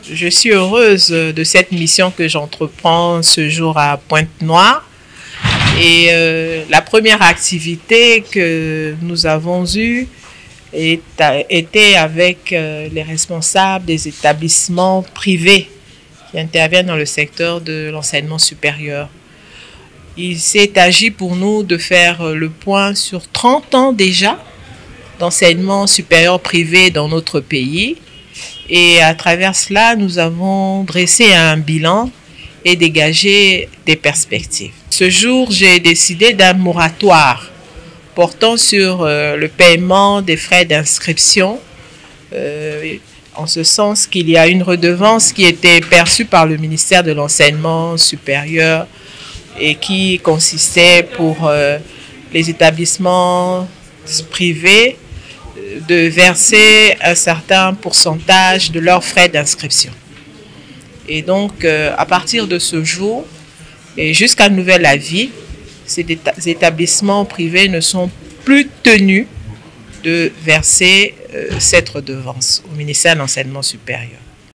Je suis heureuse de cette mission que j'entreprends ce jour à Pointe-Noire. Et la première activité que nous avons eue était avec les responsables des établissements privés qui interviennent dans le secteur de l'enseignement supérieur. Il s'est agi pour nous de faire le point sur 30 ans déjà d'enseignement supérieur privé dans notre pays. Et à travers cela, nous avons dressé un bilan et dégagé des perspectives. Ce jour, j'ai décidé d'un moratoire portant sur le paiement des frais d'inscription, en ce sens qu'il y a une redevance qui était perçue par le ministère de l'Enseignement supérieur et qui consistait pour les établissements privés de verser un certain pourcentage de leurs frais d'inscription. Et donc, à partir de ce jour, et jusqu'à nouvel avis, ces établissements privés ne sont plus tenus de verser cette redevance au ministère de l'Enseignement supérieur.